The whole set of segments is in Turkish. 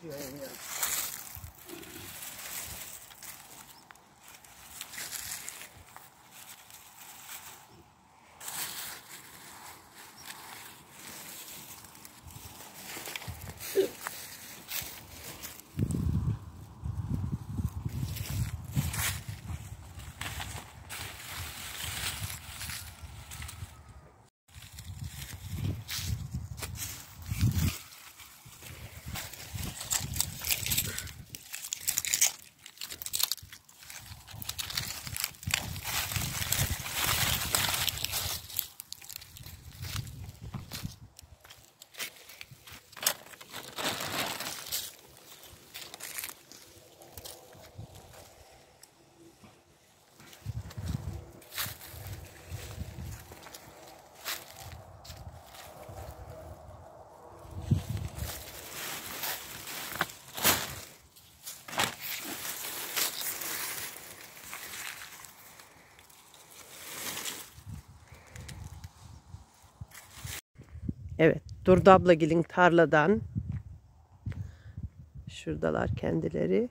Evet, Durdu ablagilin tarladan. Şuradalar kendileri.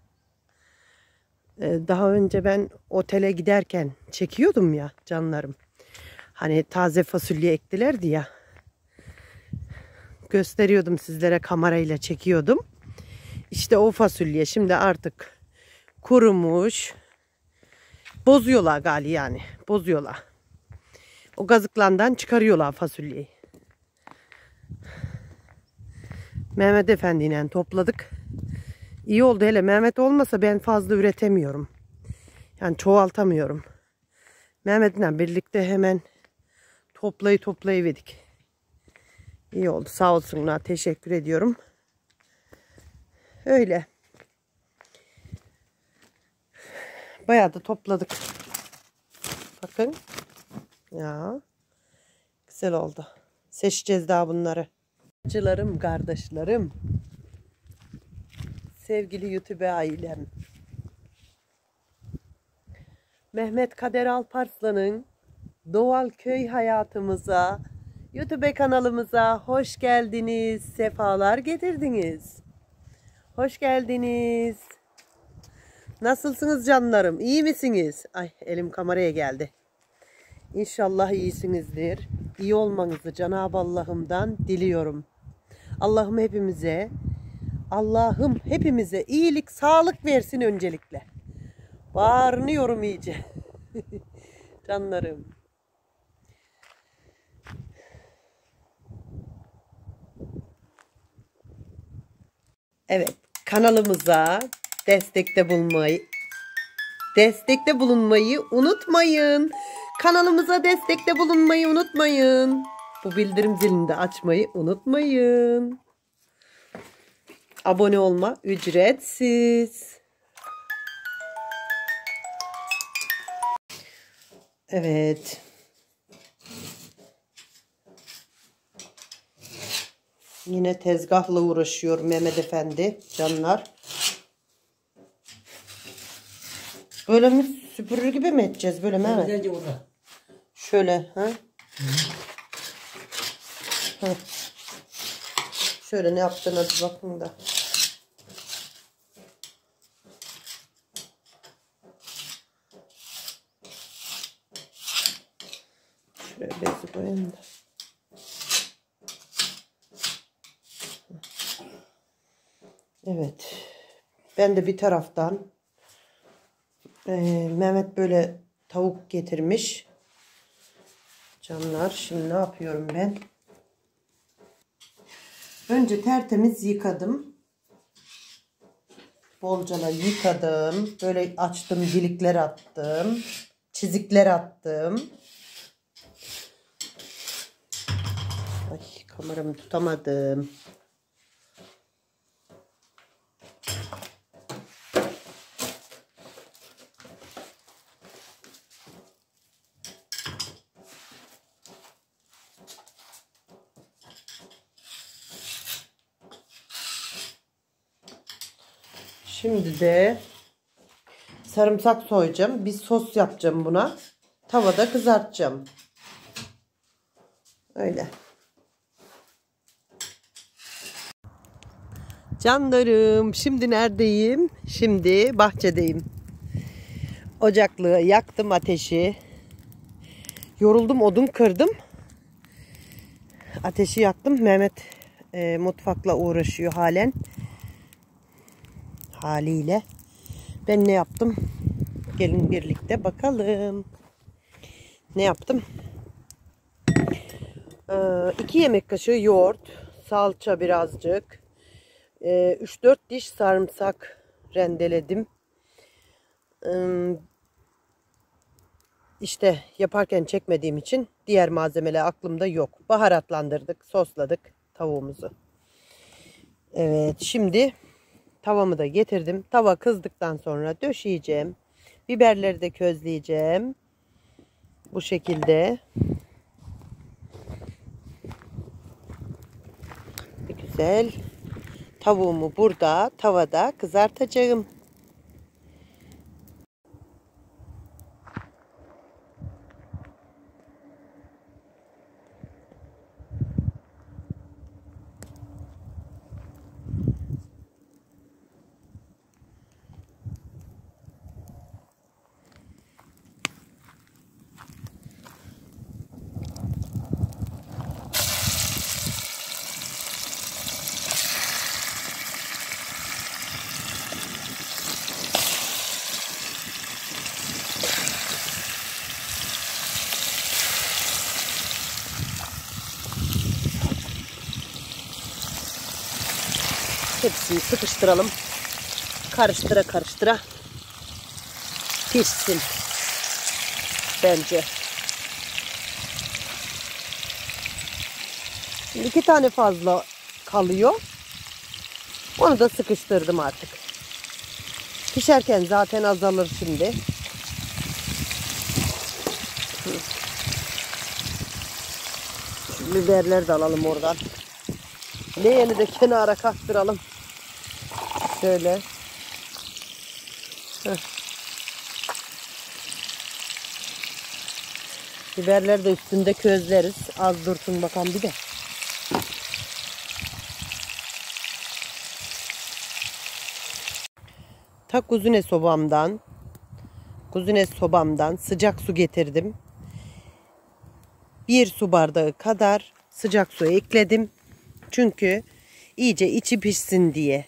Daha önce ben otele giderken çekiyordum ya canlarım. Hani taze fasulye ektilerdi ya. Gösteriyordum sizlere, kamerayla çekiyordum. İşte o fasulye şimdi artık kurumuş. Bozuyorlar gali yani. Bozuyorlar. O gazıklandan çıkarıyorlar fasulyeyi. Mehmet Efendi ile topladık. İyi oldu, hele Mehmet olmasa ben fazla üretemiyorum. Yani çoğaltamıyorum. Mehmet'le birlikte hemen toplayıverdik. İyi oldu, sağ olsunlar, teşekkür ediyorum. Öyle. Bayağı da topladık. Bakın. Ya. Güzel oldu. Seçeceğiz daha bunları. Acılarım, kardeşlerim. Sevgili YouTube ailem. Mehmet Kader Alparslan'ın doğal köy hayatımıza, YouTube kanalımıza hoş geldiniz. Sefalar getirdiniz. Hoş geldiniz. Nasılsınız canlarım? İyi misiniz? Ay, elim kameraya geldi. İnşallah iyisinizdir. İyi olmanızı Cenab-ı Allah'ımdan diliyorum. Allah'ım hepimize iyilik, sağlık versin öncelikle. Bağırıyorum iyice. Canlarım. Evet, kanalımıza destekte bulunmayı unutmayın. Kanalımıza destekte bulunmayı unutmayın. Bu bildirim zilini de açmayı unutmayın. Abone olma ücretsiz. Evet. Yine tezgahla uğraşıyor Mehmet Efendi canlar. Böyle mi süpürür gibi mi edeceğiz böyle Mehmet? Şöyle ha? Hı. Şöyle ne yaptığına bir bakın da. Şuraya bezi koyayım da. Evet. Ben de bir taraftan Mehmet böyle tavuk getirmiş. Canlar, şimdi ne yapıyorum ben? Önce tertemiz yıkadım. Bolcala yıkadım. Böyle açtım, dilikler attım. Çizikler attım. Ay, kameramı tutamadım. Şimdi de sarımsak soyacağım. Bir sos yapacağım buna. Tavada kızartacağım. Öyle. Canlarım, şimdi neredeyim? Şimdi bahçedeyim. Ocaklığı yaktım, ateşi. Yoruldum, odun kırdım. Ateşi yaktım. Mehmet mutfakla uğraşıyor halen. Haliyle. Ben ne yaptım? Gelin birlikte bakalım. Ne yaptım? 2 yemek kaşığı yoğurt, salça birazcık, 3-4 diş sarımsak rendeledim. İşte yaparken çekmediğim için diğer malzemeler aklımda yok. Baharatlandırdık, sosladık tavuğumuzu. Evet, şimdi tavamı da getirdim. Tava kızdıktan sonra döşeyeceğim. Biberleri de közleyeceğim. Bu şekilde. Güzel. Tavuğumu burada tavada kızartacağım. Hepsini sıkıştıralım. Karıştıra karıştıra pişsin. Bence. Şimdi 2 tane fazla kalıyor. Onu da sıkıştırdım artık. Pişerken zaten azalır şimdi. Şu biberleri de alalım oradan. Leğeni de kenara kaktıralım. Şöyle. Heh. Biberleri de üstünde közleriz. Az dursun bakalım bir de. Ta kuzine sobamdan sıcak su getirdim. 1 su bardağı kadar sıcak su ekledim. Çünkü iyice içi pişsin diye.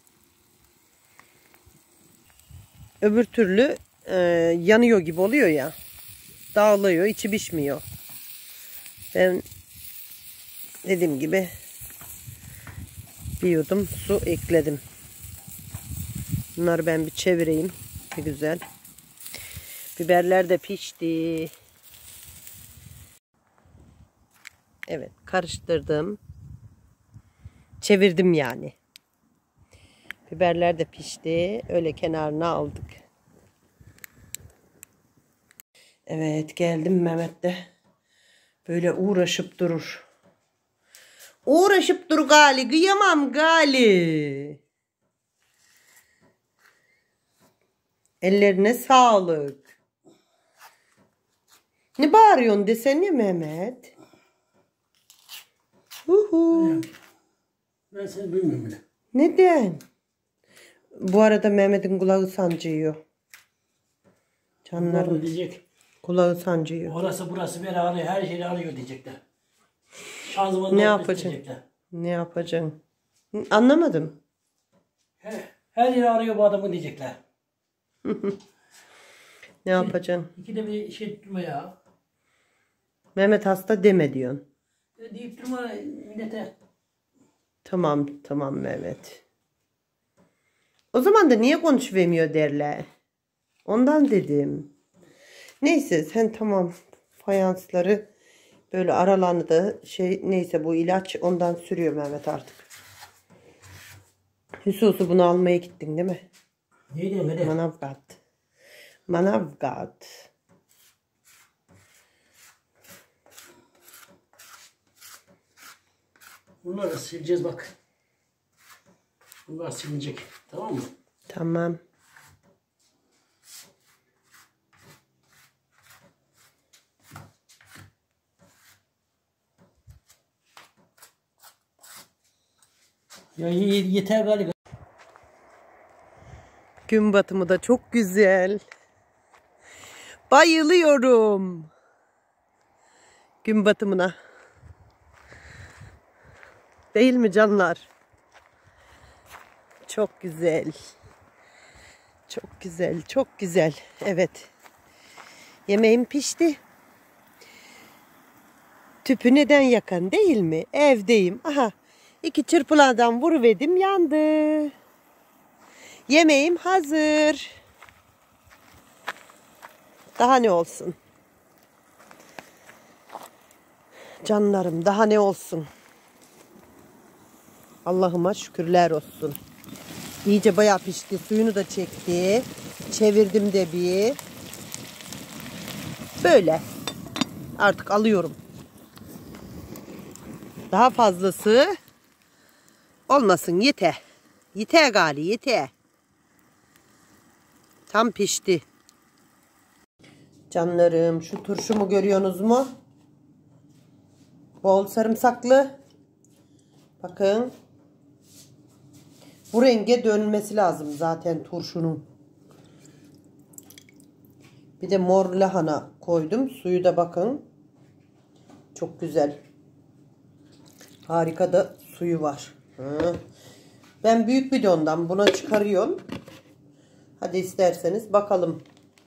Öbür türlü yanıyor gibi oluyor ya. Dağılıyor, içi pişmiyor. Ben dediğim gibi bir yudum su ekledim. Bunları ben bir çevireyim. Bir güzel. Biberler de pişti. Evet, karıştırdım. Çevirdim yani. Biberler de pişti. Öyle kenarına aldık. Evet, geldim. Mehmet de böyle uğraşıp durur. Uğraşıp dur gali. Kıyamam gali. Ellerine sağlık. Ne bağırıyorsun desene Mehmet? Uhu. Ben seni duymuyorum bile. Neden? Bu arada Mehmet'in kulağı sancıyor. Canlarım. Diyecek. Kulağı sancıyor. Orası burası beni arıyor. Her şeyi arıyor diyecekler. Şanzımanı Ne yapacaksın? Ne yapacaksın? Anlamadım. Her yeri arıyor bu adamı diyecekler. Ne yapacaksın? İkide bir şey tutma ya. Mehmet hasta deme diyorsun. Deyip durma millete. Tamam tamam Mehmet. O zaman da niye konuşuvermiyor derler. Ondan dedim. Neyse sen tamam. Fayansları böyle aralarını da neyse bu ilaç ondan sürüyor Mehmet artık. Hüsusu bunu almaya gittin değil mi? Neydi Mehmet? Manavgat. Manavgat. Bunları sileceğiz bak. Bunlar silinecek. Tamam mı? Tamam. Ya yeter galiba. Gün batımı da çok güzel. Bayılıyorum gün batımına. Değil mi canlar? Çok güzel. Çok güzel, çok güzel. Evet. Yemeğim pişti. Tüpü neden yakan değil mi? Evdeyim. Aha. 2 çırpılardan vuruverdim, yandı. Yemeğim hazır. Daha ne olsun? Canlarım, daha ne olsun? Allah'ıma şükürler olsun. İyice bayağı pişti. Suyunu da çekti. Çevirdim de bir. Böyle. Artık alıyorum. Daha fazlası olmasın. Yeter. Yeter gali, yeter. Tam pişti. Canlarım, şu turşumu görüyorsunuz mu? Bol sarımsaklı. Bakın. Bu renge dönmesi lazım zaten turşunun. Bir de mor lahana koydum. Suyu da bakın. Çok güzel. Harika da suyu var. Ben büyük bidondan buna çıkarıyorum. Hadi isterseniz bakalım.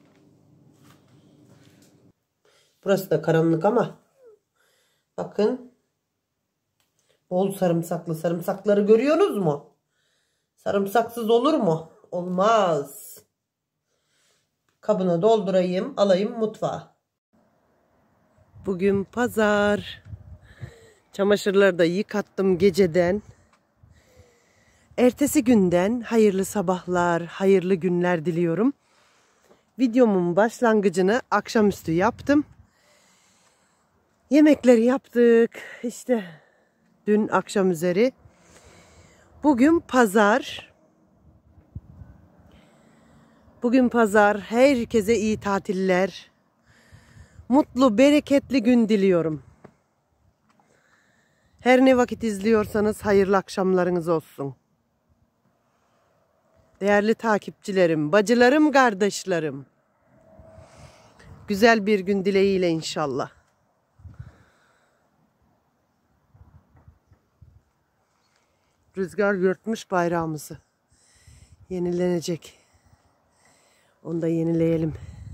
Burası da karanlık ama bakın. Bol sarımsaklı. Sarımsakları görüyorsunuz mu? Sarımsaksız olur mu? Olmaz. Kabına doldurayım, alayım mutfağa. Bugün pazar. Çamaşırları da yıkattım geceden. Ertesi günden hayırlı sabahlar, hayırlı günler diliyorum. Videomun başlangıcını akşamüstü yaptım. Yemekleri yaptık. İşte dün akşam üzeri. Bugün pazar. Bugün pazar. Herkese iyi tatiller. Mutlu, bereketli gün diliyorum. Her ne vakit izliyorsanız hayırlı akşamlarınız olsun. Değerli takipçilerim, bacılarım, kardeşlerim. Güzel bir gün dileğiyle inşallah. Rüzgar yırtmış bayrağımızı. Yenilenecek. Onu da yenileyelim.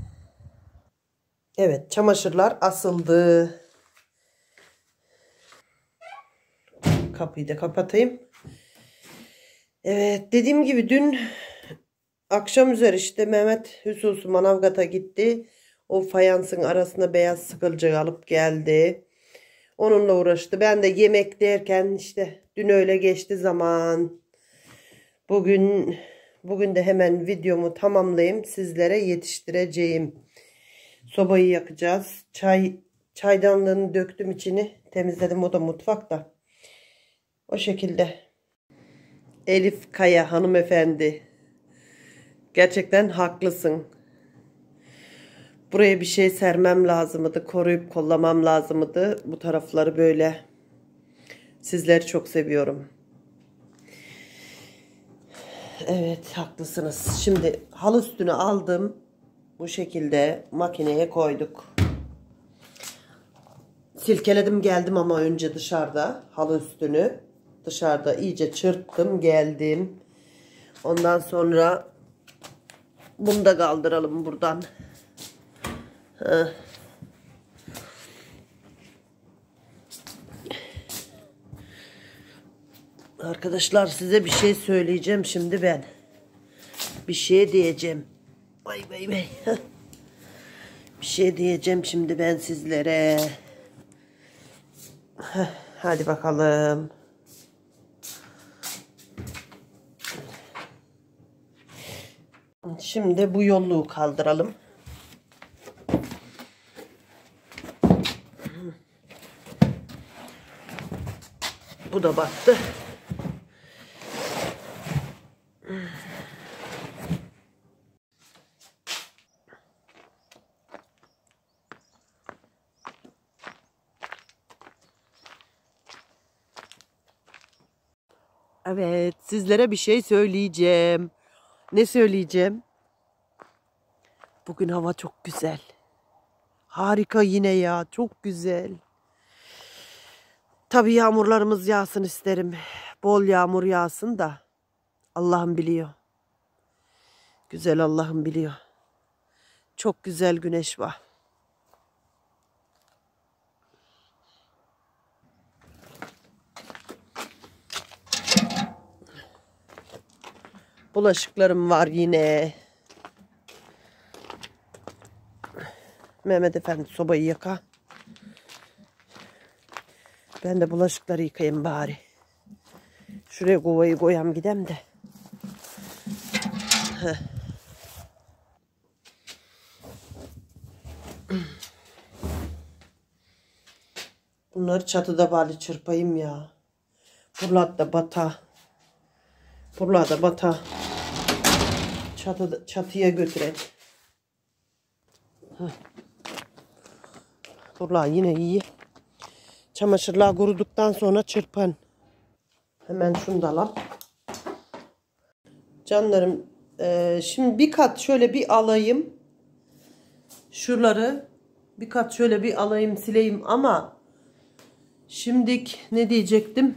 Evet, çamaşırlar asıldı. Kapıyı da kapatayım. Evet, dediğim gibi dün akşam üzeri işte Mehmet Hüsus Manavgat'a gitti. O fayansın arasına beyaz sıkılcık alıp geldi. Onunla uğraştı. Ben de yemek derken işte dün öyle geçti zaman. Bugün de hemen videomu tamamlayayım. Sizlere yetiştireceğim. Sobayı yakacağız. Çaydanlığını döktüm içini. Temizledim, o da mutfakta. O şekilde. Elif Kaya hanımefendi. Gerçekten haklısın. Buraya bir şey sermem lazımdı. Koruyup kollamam lazımdı. Bu tarafları böyle. Sizleri çok seviyorum. Evet, haklısınız. Şimdi halı üstünü aldım. Bu şekilde makineye koyduk. Silkeledim geldim ama önce dışarıda halı üstünü. Dışarıda iyice çırptım geldim. Ondan sonra bunu da kaldıralım buradan. Arkadaşlar, size bir şey söyleyeceğim şimdi ben. Bir şey diyeceğim. Vay vay vay. Bir şey diyeceğim şimdi ben sizlere. Hadi bakalım. Şimdi bu yolluğu kaldıralım. Bu da battı. Evet, sizlere bir şey söyleyeceğim. Ne söyleyeceğim? Bugün hava çok güzel. Harika yine ya, çok güzel. Tabii yağmurlarımız yağsın isterim. Bol yağmur yağsın da Allah'ım biliyor. Güzel Allah'ım biliyor. Çok güzel güneş var. Bulaşıklarım var yine. Mehmet Efendi sobayı yaka. Ben de bulaşıkları yıkayayım bari. Şuraya kovayı koyam gidem de. Heh. Bunları çatıda bari çırpayım ya. Buralar da bata. Buralar da bata. Çatıya götüreyim. Buralar yine iyi. Çamaşırlar kuruduktan sonra çırpan. Hemen şunu da alalım. Canlarım, şimdi bir kat şöyle bir alayım. Şuraları bir kat şöyle bir alayım, sileyim ama şimdilik ne diyecektim?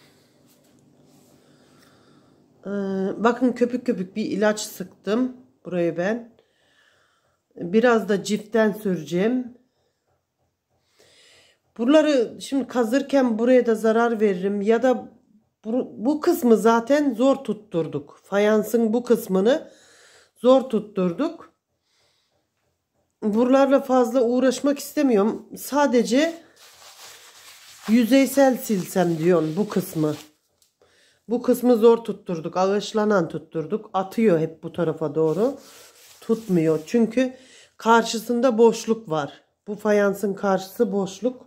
Bakın köpük köpük bir ilaç sıktım buraya ben. Biraz da ciften süreceğim. Buraları şimdi kazırken buraya da zarar veririm ya da bu kısmı zaten zor tutturduk. Fayansın bu kısmını zor tutturduk. Buralarla fazla uğraşmak istemiyorum. Sadece yüzeysel silsem diyorum bu kısmı. Bu kısmı zor tutturduk. Ağaçlanan tutturduk. Atıyor hep bu tarafa doğru. Tutmuyor. Çünkü karşısında boşluk var. Bu fayansın karşısı boşluk.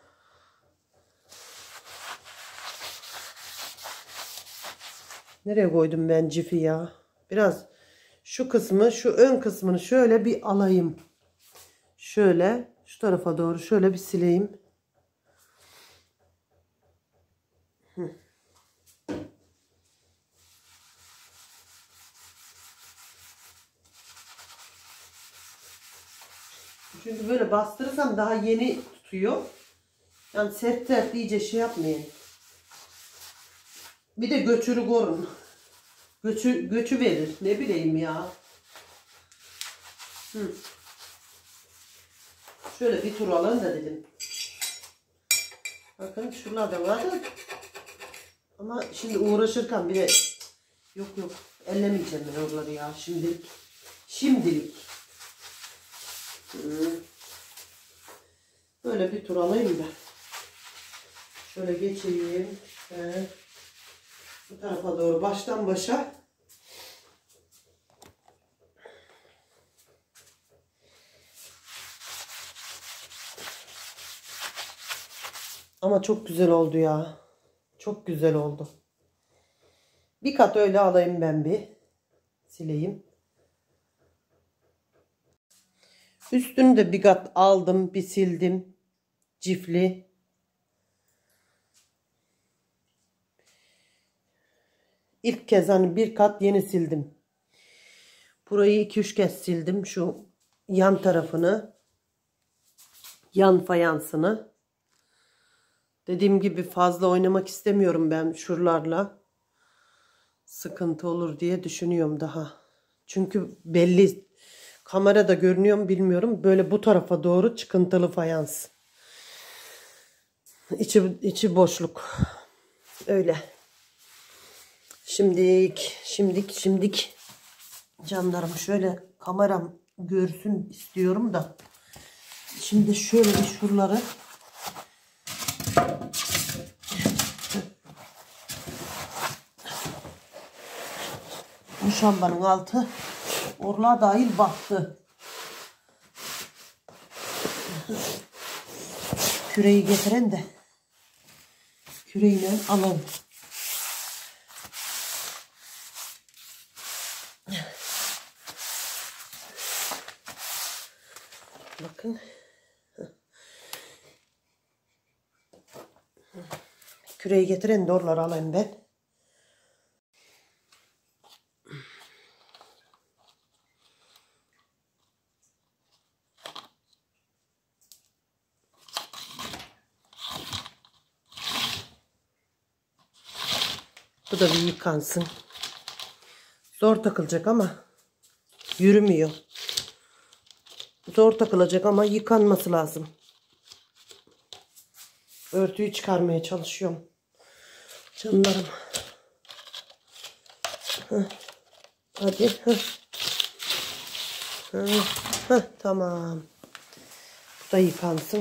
Nereye koydum ben cifi ya? Biraz şu kısmı, şu ön kısmını şöyle bir alayım. Şöyle şu tarafa doğru şöyle bir sileyim. Çünkü böyle bastırırsam daha yeni tutuyor. Yani sert sert iyice şey yapmayın. Bir de göçürü korun. Göçü verir. Ne bileyim ya. Şöyle bir tur alın da dedim. Bakın şunlar da vardı. Ama şimdi uğraşırken bir de yok ellemeyeceğim ben oraları ya şimdilik. Şimdilik. Böyle bir tur alayım da. Şöyle geçeyim. Bu tarafa doğru baştan başa. Ama çok güzel oldu ya. Çok güzel oldu. Bir kat öyle alayım ben bir. Sileyim. Üstünü de bir kat aldım, bir sildim. Cifli. İlk kez hani bir kat yeni sildim. Burayı 2-3 kez sildim. Şu yan tarafını. Yan fayansını. Dediğim gibi fazla oynamak istemiyorum ben şuralarla. Sıkıntı olur diye düşünüyorum daha. Çünkü belli. Kamerada görünüyor mu bilmiyorum. Böyle bu tarafa doğru çıkıntılı fayans. İçi boşluk. Öyle. Şimdik canlarım şöyle kameram görsün istiyorum da. Şimdi şöyle bir şuraları bu şambanın altı orla dahil battı. Küreği getiren de küreğiyle alalım. Bakın. Küreği getiren de oraları alayım ben. Bu da bir yıkansın. Zor takılacak ama yürümüyor. Zor takılacak ama yıkanması lazım. Örtüyü çıkarmaya çalışıyorum. Canlarım. Hadi. Tamam. Bu da yıkansın.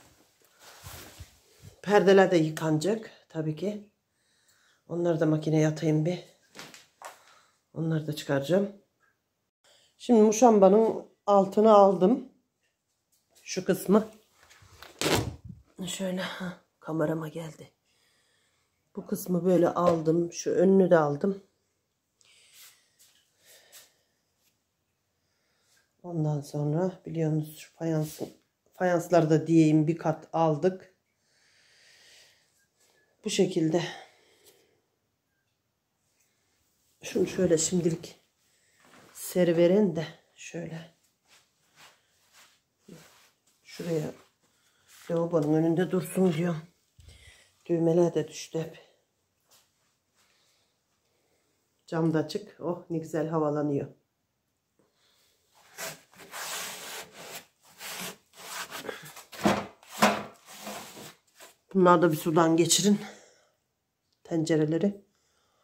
Perdeler de yıkanacak tabii ki. Onları da makineye atayım bir. Onları da çıkaracağım. Şimdi muşambanın altını aldım. Şu kısmı. Şöyle kamerama geldi. Bu kısmı böyle aldım. Şu önünü de aldım. Ondan sonra biliyorsunuz şu fayansları da diyeyim bir kat aldık. Bu şekilde. Şunu şöyle şimdilik seriveren de şöyle. Şuraya lavabonun önünde dursun diyorum. Düğmeler de düştü hep. Cam da açık. Oh ne güzel havalanıyor. Bunları da bir sudan geçirin. Tencereleri.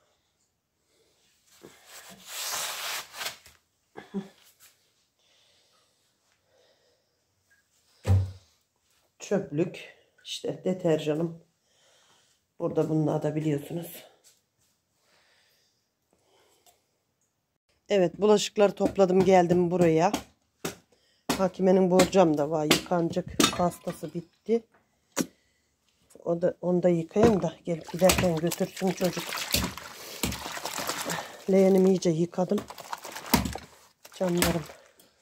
Çöplük. İşte deterjanım. Burada bunları da biliyorsunuz. Evet bulaşıkları topladım geldim buraya. Hakime'nin borcam da var. Yıkanacak pastası bitti. Onu da yıkayayım da gelip giderken götürsün çocuk. Leğenimi iyice yıkadım. Canlarım.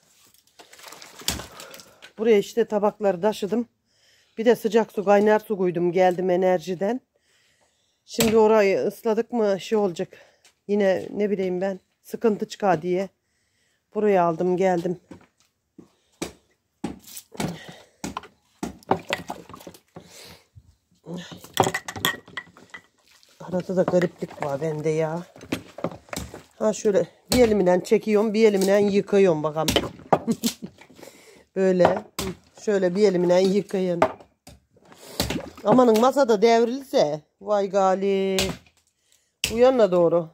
Buraya işte tabakları taşıdım. Bir de sıcak su kaynar su koydum geldim enerjiden. Şimdi orayı ısladık mı şey olacak. Yine ne bileyim ben sıkıntı çıkar diye. Buraya aldım geldim. Arada da gariplik var bende ya. Ha şöyle bir elimden çekiyorum bir elimden yıkıyorum bakalım. Böyle şöyle bir elimden yıkayın. Amanın masada devrilse vay gali. Bu yanına doğru.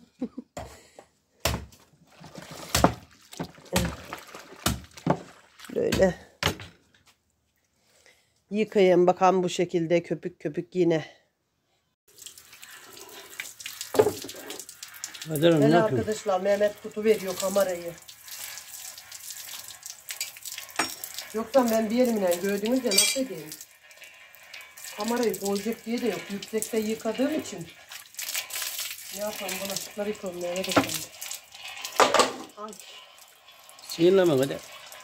Böyle yıkayın bakalım bu şekilde köpük köpük yine. Ne Arkadaşlar Mehmet kutu veriyor kamerayı. Yoksa ben bir elimden gördüğünüzde nasıl edeyim? Kamerayı koyacak diye de yok. Yüksekte yıkadığım için. Ne yapalım bulaşıkları yıkalım. Mehmet efendi. Ay. Sinirleme hadi.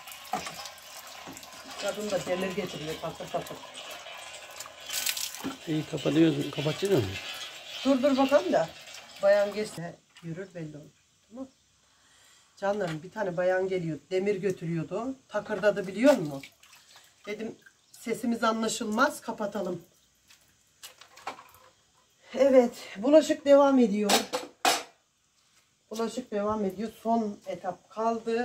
Kadın da demir getiriyor patır patır. İyi kapatıyorsun. Kapatacak mısın? Dur bakalım da. Bayan geçse yürür belli olur. Tamam. Canlarım bir tane bayan geliyor. Demir götürüyordu. Takırdadı biliyor musun? Dedim sesimiz anlaşılmaz kapatalım. Evet bulaşık devam ediyor. Bulaşık devam ediyor. Son etap kaldı.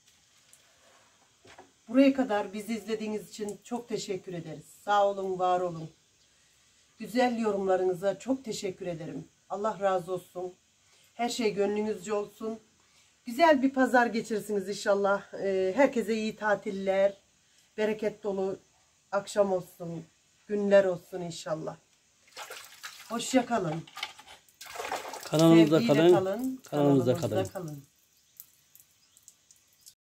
Buraya kadar bizi izlediğiniz için çok teşekkür ederiz. Sağ olun, var olun. Güzel yorumlarınıza çok teşekkür ederim. Allah razı olsun. Her şey gönlünüzce olsun. Güzel bir pazar geçirirsiniz inşallah. Herkese iyi tatiller. Bereket dolu akşam olsun. Günler olsun inşallah. Hoşça kalın. Kanalımızda Sevgiyle kalın. Kanalımızda kalın. kalın.